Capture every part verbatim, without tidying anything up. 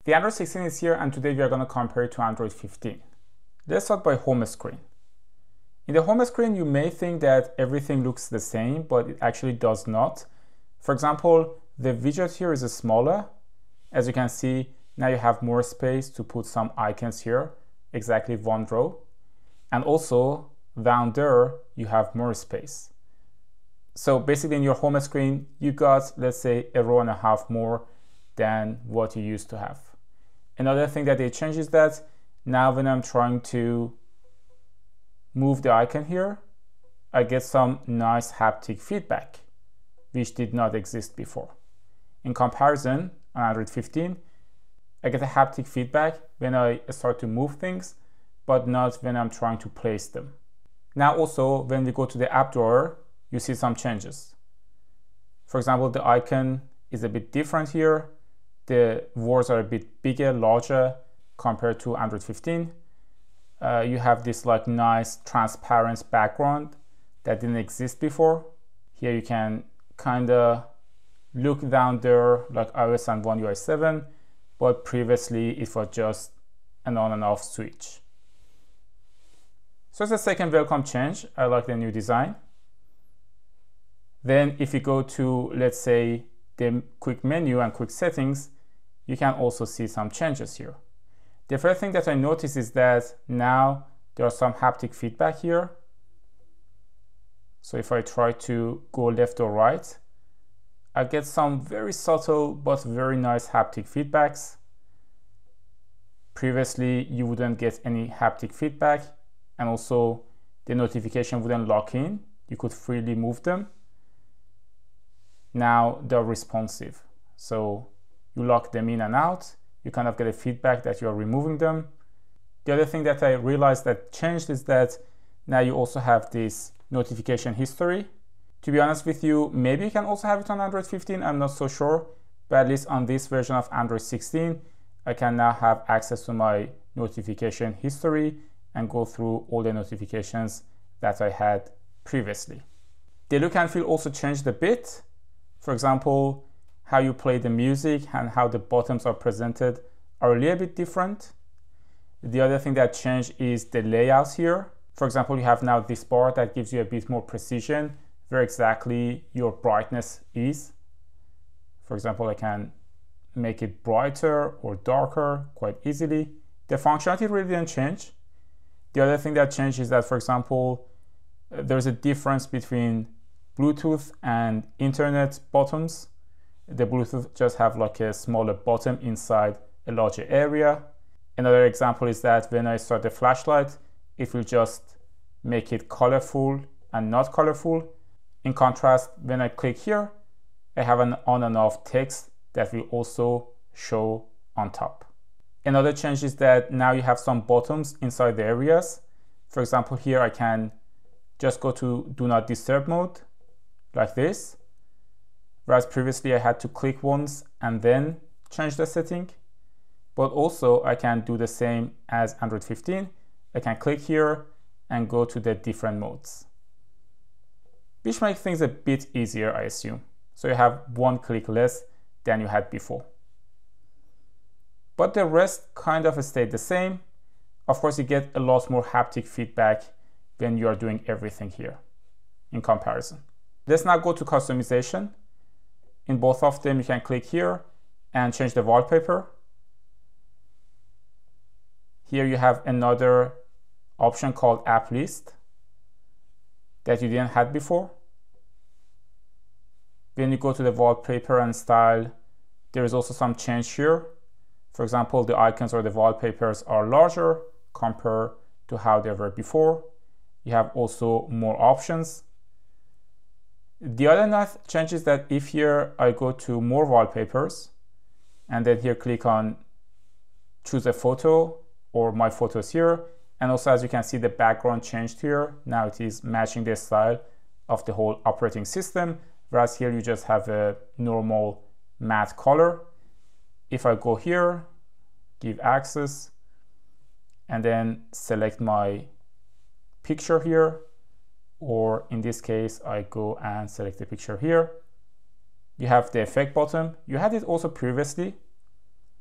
The Android sixteen is here, and today we are going to compare it to Android fifteen. Let's start by home screen. In the home screen, you may think that everything looks the same, but it actually does not. For example, the widget here is smaller. As you can see, now you have more space to put some icons here, exactly one row. And also down there, you have more space. So basically in your home screen, you got, let's say, a row and a half more than what you used to have. Another thing that they changed is that now when I'm trying to move the icon here, I get some nice haptic feedback, which did not exist before. In comparison, on Android fifteen, I get a haptic feedback when I start to move things, but not when I'm trying to place them. Now also, when we go to the app drawer, you see some changes. For example, the icon is a bit different here. The words are a bit bigger, larger compared to Android fifteen. Uh, you have this like nice transparent background that didn't exist before. Here you can kind of look down there like iOS and One U I seven, but previously it was just an on and off switch. So it's a second welcome change. I like the new design. Then if you go to, let's say, the quick menu and quick settings, you can also see some changes here. The first thing that I noticed is that now there are some haptic feedback here. So if I try to go left or right, I get some very subtle but very nice haptic feedbacks. Previously, you wouldn't get any haptic feedback, and also the notification wouldn't lock in. You could freely move them. Now they're responsive. So you lock them in and out, you kind of get a feedback that you're removing them. The other thing that I realized that changed is that now you also have this notification history. To be honest with you, maybe you can also have it on Android fifteen, I'm not so sure, but at least on this version of Android sixteen, I can now have access to my notification history and go through all the notifications that I had previously. The look and feel also changed a bit. For example, how you play the music and how the buttons are presented are a little bit different. The other thing that changed is the layout here. For example, you have now this bar that gives you a bit more precision where exactly your brightness is. For example, I can make it brighter or darker quite easily. The functionality really didn't change. The other thing that changed is that, for example, there's a difference between Bluetooth and internet buttons. The Bluetooth just have like a smaller button inside a larger area. Another example is that when I start the flashlight, it will just make it colorful and not colorful. In contrast, when I click here, I have an on and off text that will also show on top. Another change is that now you have some buttons inside the areas. For example, here I can just go to do not disturb mode like this. Whereas previously I had to click once and then change the setting. But also I can do the same as Android fifteen. I can click here and go to the different modes, which makes things a bit easier, I assume. So you have one click less than you had before. But the rest kind of stayed the same. Of course, you get a lot more haptic feedback when you are doing everything here in comparison. Let's now go to customization. In both of them, you can click here and change the wallpaper. Here you have another option called app list that you didn't have before. When you go to the wallpaper and style, there is also some change here. For example, the icons or the wallpapers are larger compared to how they were before. You have also more options. The other nice change is that if here I go to more wallpapers and then here click on choose a photo or my photos here, and also as you can see the background changed here. Now it is matching the style of the whole operating system, whereas here you just have a normal matte color. If I go here, give access, and then select my picture here, or in this case, I go and select the picture here. You have the effect button. You had it also previously.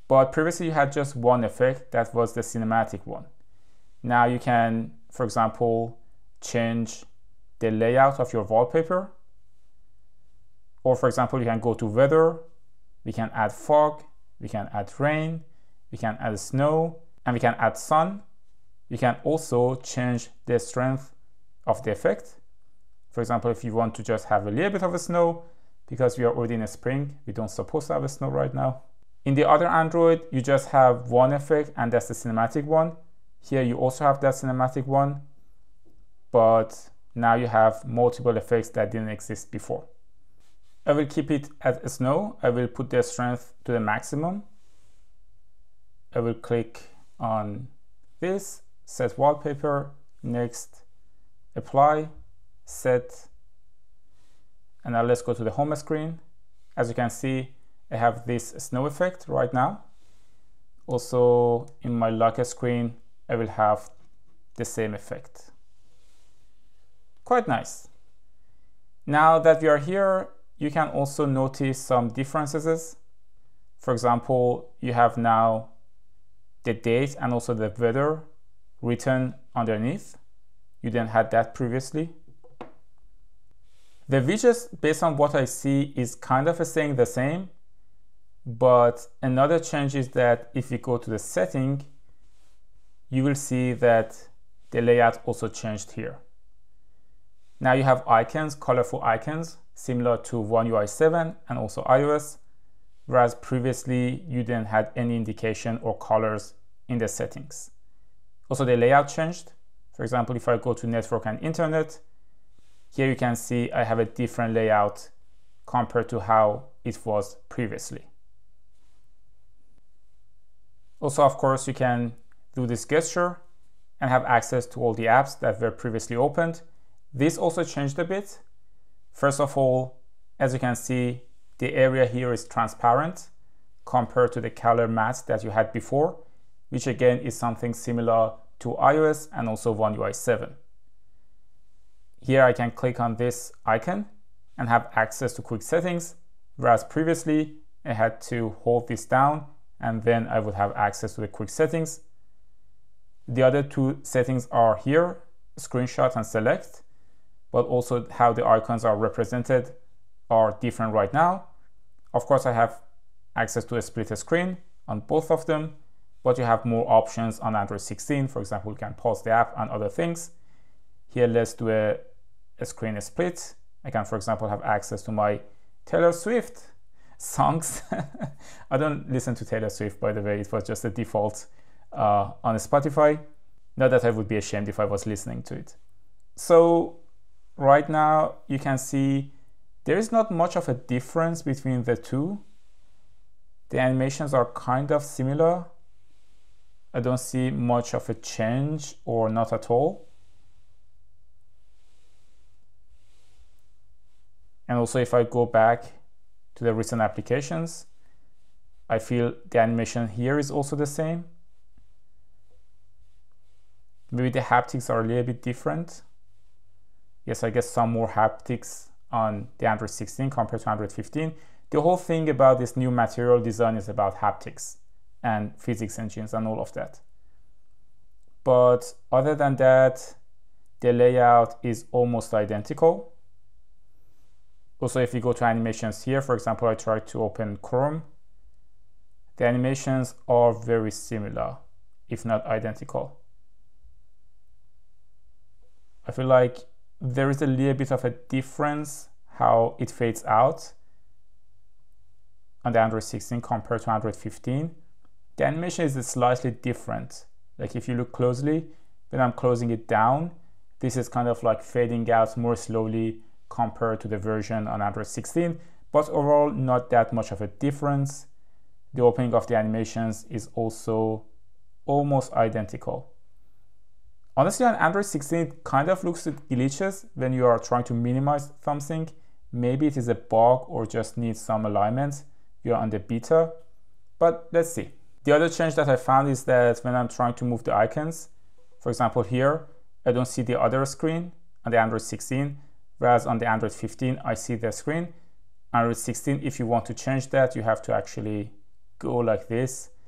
But previously you had just one effect, that was the cinematic one. Now you can, for example, change the layout of your wallpaper. Or for example, you can go to weather, we can add fog, we can add rain, we can add snow, and we can add sun. You can also change the strength of the effect. For example, if you want to just have a little bit of a snow, because we are already in a spring, we don't supposed to have a snow right now. In the other Android, you just have one effect, and that's the cinematic one. Here you also have that cinematic one, but now you have multiple effects that didn't exist before. I will keep it at snow. I will put the strength to the maximum. I will click on this, set wallpaper, next, apply, set, and now let's go to the home screen. As you can see, I have this snow effect right now. Also in my lock screen, I will have the same effect. Quite nice. Now that we are here, you can also notice some differences. For example, you have now the date and also the weather written underneath. You didn't have that previously. The widgets, based on what I see, is kind of saying the same, but another change is that if you go to the setting, you will see that the layout also changed here. Now you have icons, colorful icons, similar to One U I seven and also iOS, whereas previously you didn't have any indication or colors in the settings. Also the layout changed. For example, if I go to network and internet, here you can see I have a different layout compared to how it was previously. Also, of course, you can do this gesture and have access to all the apps that were previously opened. This also changed a bit. First of all, as you can see, the area here is transparent compared to the color matte that you had before, which again is something similar to iOS and also One U I seven. Here I can click on this icon and have access to quick settings, whereas previously I had to hold this down and then I would have access to the quick settings. The other two settings are here, screenshot and select, but also how the icons are represented are different right now. Of course, I have access to a split screen on both of them, but you have more options on Android sixteen. For example, you can pause the app and other things. Here, let's do a, a screen split. I can, for example, have access to my Taylor Swift songs. I don't listen to Taylor Swift, by the way. It was just a default uh, on Spotify. Not that I would be ashamed if I was listening to it. So right now you can see there is not much of a difference between the two. The animations are kind of similar. I don't see much of a change or not at all. And also if I go back to the recent applications, I feel the animation here is also the same. Maybe the haptics are a little bit different. Yes, I guess some more haptics on the Android sixteen compared to Android fifteen. The whole thing about this new material design is about haptics and physics engines and all of that. But other than that, the layout is almost identical. Also, if you go to animations here, for example, I tried to open Chrome. The animations are very similar, if not identical. I feel like there is a little bit of a difference how it fades out on the Android sixteen compared to Android fifteen. The animation is slightly different. Like if you look closely, when I'm closing it down, this is kind of like fading out more slowly compared to the version on Android sixteen, but overall not that much of a difference. The opening of the animations is also almost identical. Honestly, on Android sixteen, it kind of looks like glitches when you are trying to minimize something. Maybe it is a bug or just needs some alignment. You're on the beta, but let's see. The other change that I found is that when I'm trying to move the icons, for example here, I don't see the other screen on the Android sixteen, whereas on the Android fifteen, I see the screen. Android sixteen, if you want to change that, you have to actually go like this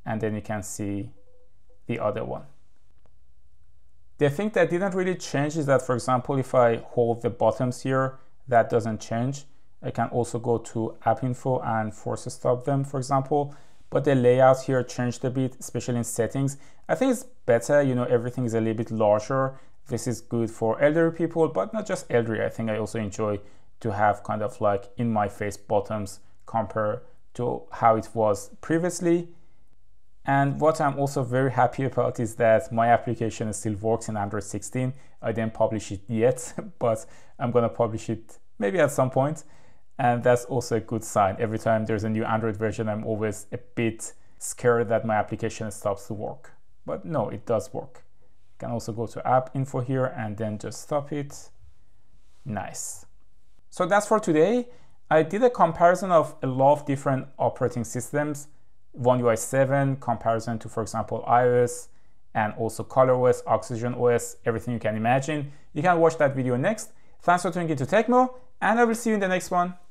and then you can see the other one. The thing that didn't really change is that, for example, if I hold the buttons here, that doesn't change. I can also go to app info and force stop them, for example, but the layout here changed a bit, especially in settings. I think it's better, you know, everything is a little bit larger. This is good for elderly people, but not just elderly. I think I also enjoy to have kind of like in my face buttons compared to how it was previously. And what I'm also very happy about is that my application still works in Android sixteen. I didn't publish it yet, but I'm gonna publish it maybe at some point. And that's also a good sign. Every time there's a new Android version, I'm always a bit scared that my application stops to work. But no, it does work. You can also go to app info here and then just stop it. Nice. So that's for today. I did a comparison of a lot of different operating systems, One U I seven, comparison to, for example, iOS, and also ColorOS, Oxygen O S, everything you can imagine. You can watch that video next. Thanks for tuning into Tecmo, and I will see you in the next one.